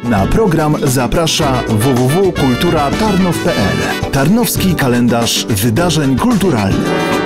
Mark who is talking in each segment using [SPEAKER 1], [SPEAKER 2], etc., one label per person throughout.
[SPEAKER 1] Na program zaprasza www.kulturatarnów.pl. Tarnowski kalendarz wydarzeń kulturalnych.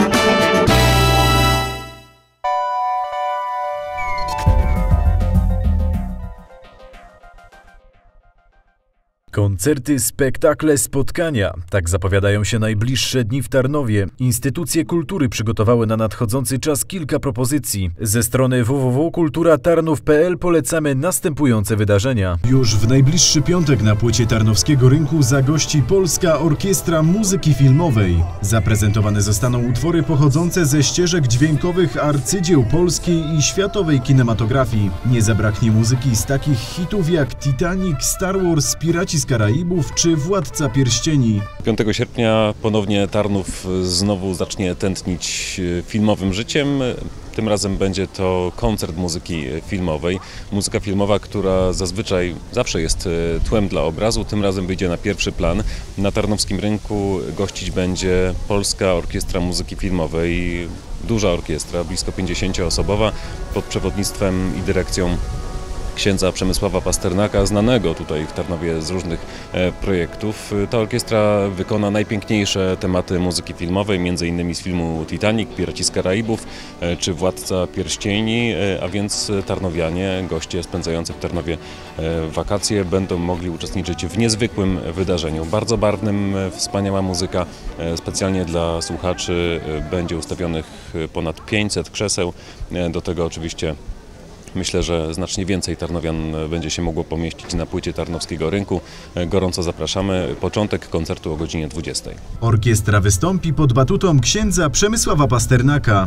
[SPEAKER 2] Koncerty, spektakle, spotkania. Tak zapowiadają się najbliższe dni w Tarnowie. Instytucje kultury przygotowały na nadchodzący czas kilka propozycji. Ze strony www.kulturatarnów.pl polecamy następujące wydarzenia.
[SPEAKER 3] Już w najbliższy piątek na płycie Tarnowskiego Rynku zagości Polska Orkiestra Muzyki Filmowej. Zaprezentowane zostaną utwory pochodzące ze ścieżek dźwiękowych arcydzieł polskiej i światowej kinematografii. Nie zabraknie muzyki z takich hitów jak Titanic, Star Wars, Piraci z Karaibów czy Władca Pierścieni.
[SPEAKER 4] 5 sierpnia ponownie Tarnów znowu zacznie tętnić filmowym życiem. Tym razem będzie to koncert muzyki filmowej. Muzyka filmowa, która zazwyczaj zawsze jest tłem dla obrazu, tym razem wyjdzie na pierwszy plan. Na Tarnowskim Rynku gościć będzie Polska Orkiestra Muzyki Filmowej. Duża orkiestra, blisko 50-osobowa, pod przewodnictwem i dyrekcją księdza Przemysława Pasternaka, znanego tutaj w Tarnowie z różnych projektów. Ta orkiestra wykona najpiękniejsze tematy muzyki filmowej, m.in. z filmu Titanic, Piraci z Karaibów czy Władca Pierścieni, a więc tarnowianie, goście spędzający w Tarnowie wakacje będą mogli uczestniczyć w niezwykłym wydarzeniu. Bardzo barwnym, wspaniała muzyka. Specjalnie dla słuchaczy będzie ustawionych ponad 500 krzeseł. Do tego oczywiście myślę, że znacznie więcej tarnowian będzie się mogło pomieścić na płycie Tarnowskiego Rynku. Gorąco zapraszamy. Początek koncertu o godzinie 20.
[SPEAKER 3] Orkiestra wystąpi pod batutą księdza Przemysława Pasternaka.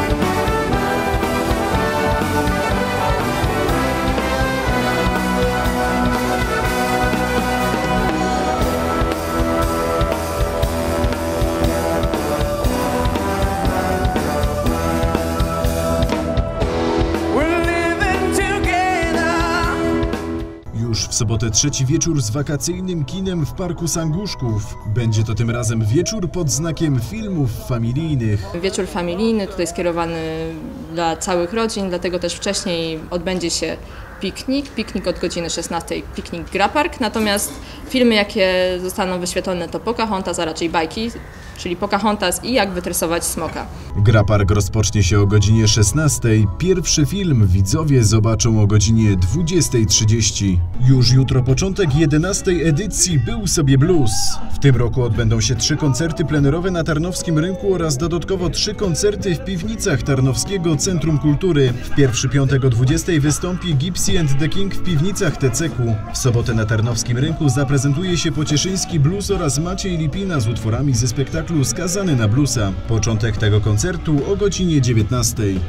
[SPEAKER 3] W sobotę trzeci wieczór z wakacyjnym kinem w Parku Sanguszków. Będzie to tym razem wieczór pod znakiem filmów familijnych.
[SPEAKER 5] Wieczór familijny, tutaj skierowany dla całych rodzin, dlatego też wcześniej odbędzie się piknik od godziny 16, piknik Grapark, natomiast filmy, jakie zostaną wyświetlone, to Pocahontas, a raczej bajki, czyli Pocahontas i Jak wytresować smoka.
[SPEAKER 3] Grapark rozpocznie się o godzinie 16. Pierwszy film widzowie zobaczą o godzinie 20:30. Już jutro początek 11. edycji Był sobie blues. W tym roku odbędą się 3 koncerty plenerowe na Tarnowskim Rynku oraz dodatkowo 3 koncerty w piwnicach Tarnowskiego Centrum Kultury. W pierwszy piątek o 20:00 wystąpi Gypsy and the King w piwnicach TCK-u. W sobotę na Tarnowskim Rynku zaprezentuje się Pocieszyński Blues oraz Maciej Lipina z utworami ze spektaklu Skazany na bluesa. Początek tego koncertu o godzinie 19:00.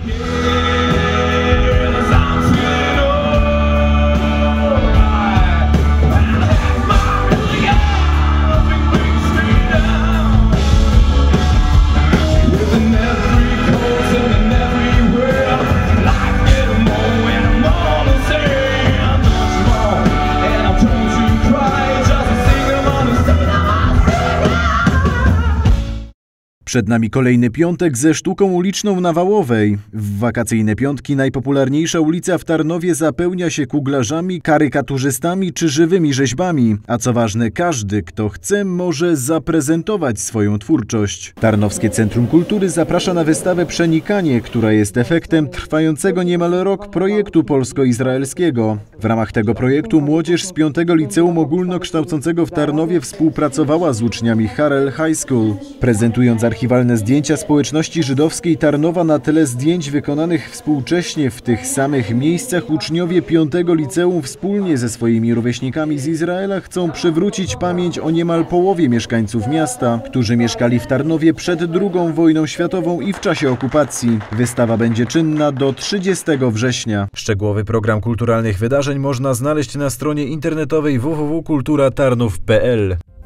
[SPEAKER 3] Przed nami kolejny piątek ze sztuką uliczną na Wałowej. W wakacyjne piątki najpopularniejsza ulica w Tarnowie zapełnia się kuglarzami, karykaturzystami czy żywymi rzeźbami. A co ważne, każdy, kto chce, może zaprezentować swoją twórczość. Tarnowskie Centrum Kultury zaprasza na wystawę Przenikanie, która jest efektem trwającego niemal rok projektu polsko-izraelskiego. W ramach tego projektu młodzież z 5. Liceum Ogólnokształcącego w Tarnowie współpracowała z uczniami Harel High School, prezentując archiwalne zdjęcia społeczności żydowskiej Tarnowa na tle zdjęć wykonanych współcześnie w tych samych miejscach. Uczniowie 5. liceum wspólnie ze swoimi rówieśnikami z Izraela chcą przywrócić pamięć o niemal połowie mieszkańców miasta, którzy mieszkali w Tarnowie przed II wojną światową i w czasie okupacji. Wystawa będzie czynna do 30 września.
[SPEAKER 2] Szczegółowy program kulturalnych wydarzeń można znaleźć na stronie internetowej www.kulturatarnów.pl.